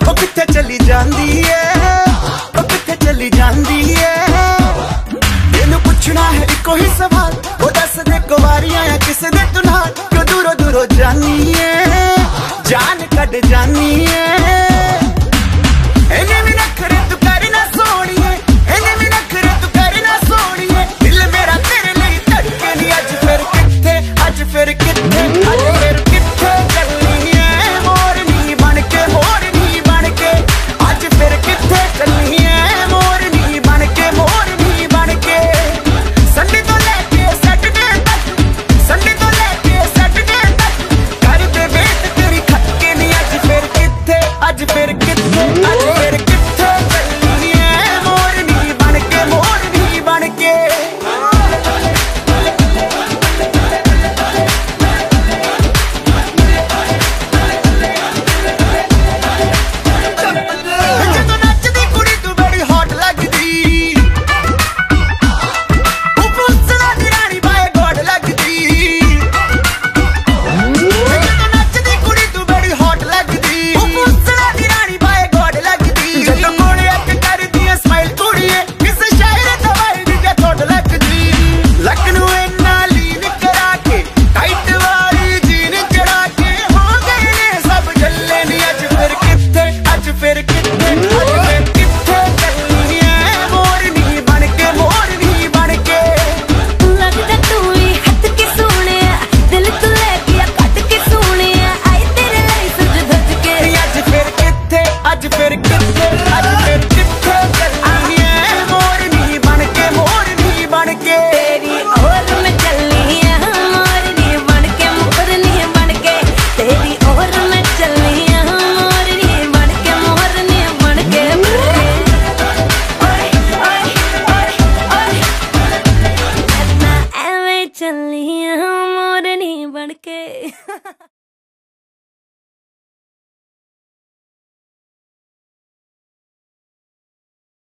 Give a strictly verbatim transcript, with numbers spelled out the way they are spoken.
ओ किथे चली जांदी है, ओ किथे चली जांदी है। मैनू पुछना है इको ही सवाल, ओ दस दे कुवारियां या किसे दे तू नाल, क्यों दूरों दूरों जानी है, जान कट जानी है। इन्हें भी नखरे तू कर ना सोनिए, इन्हें भी नखरे तू कर ना सोनिए। दिल मेरा तेरे लिए धड़के नी, अज फिर किथे, अज फिर किथे, अज फिर किथे चलनी है मोरनी बन के, मोरनी बन के। अज फिर किथे चलनी है मोरनी बन के, मोरनी बन के। संडे तो लेके सैटरडे तक, संडे तो लेके सैटरडे तक कर दे वेट तेरी खटके नी। अज फिर किथे, अज फिर किथे, अज फिर किथे चलनी है मोरनी बन के, मोरनी बन के। ਜਦੋਂ ਨੱਚਦੀ ਕੁੜੀ ਤੂੰ ਬੜੀ ਹੌਟ ਲੱਗਦੀ, ਉਹ ਪੁੱਛਣਾ ਦੀ ਰਾਣੀ ਬਾਏ ਗੋਡ ਲੱਗਦੀ। ਜਦੋਂ ਨੱਚਦੀ ਕੁੜੀ ਤੂੰ ਬੜੀ ਹੌਟ ਲੱਗਦੀ, ਉਹ ਪੁੱਛਣਾ ਦੀ ਰਾਣੀ ਬਾਏ ਗੋਡ ਲੱਗਦੀ। ਜਦੋਂ ਕੋਲੇ ਅੱਖ ਕਰਦੀ ਐ ਸਮਾਈਲ ਕੁੜੀਏ, ਕਿਸੇ ਸ਼ਾਇਰ ਦਾ ਵਾਈਡ ਜਿਹਾ ਥੋੜ ਲੱਗਦੀ। ਲੱਕ ਨੂੰ ਇੰਨਾ ਲੀਨ ਕਰਾ ਕੇ, ਟਾਈਟ ਵਾਲੀ ਜੀਨ ਚੜਾ ਕੇ, ਹੋ ਗਏ ਨੇ ਸਭ ਜੱਲੇ ਨੀ। ਅੱਜ ਫਿਰ ਕਿੱਥੇ, ਅੱਜ ਫਿਰ ਕਿੱਥੇ, ਅੱਜ ਫਿਰ ਕਿੱਥੇ ਚੱਲਣੀ ਐ ਮੋਰਨੀ ਬਣ ਕੇ, ਮੋਰਨੀ ਬਣ ਕੇ। ਲੱਗਦਾ ਤੂੰ ਹੀ ਹੱਥ ਕੇ ਸੋਹਣਿਆ, ਦਿਲ ਤੋਂ ਲੈ ਗਿਆ ਕੱਟ ਕੇ ਸੋਹਣਿਆ, ਆਏ ਤੇਰੇ ਲਈ ਸਜ ਧਜ ਕੇ। ਅੱਜ ਫਿਰ ਕਿੱਥੇ, ਅੱਜ ਫਿਰ ਕਿੱਥੇ, ਅੱਜ ਫਿਰ ਕਿੱਥੇ ਚੱਲਣੀ ਐ ਮੋਰਨੀ ਬਣ ਕੇ, ਮੋਰਨੀ ਬਣ ਕੇ। ਤੇਰੀ ਔਰ ਮੈਂ ਚੱਲੀ ਆ ਮੋਰਨੀ ਬਣ ਕੇ, ਮੋਰਨੀ ਬਣ ਕੇ। ਤੇਰੀ ਔਰ ਮੈਂ ਚੱਲੀ ਆ ਮੋਰਨੀ ਬਣ ਕੇ, ਮੋਰਨੀ ਬਣ ਕੇ। ਓਏ ਓਏ ਓਏ ਓਏ, ਮੈਂ ਐਵੇਂ ਚੱਲੀ ਆ ਮੋਰਨੀ ਬਣ ਕੇ।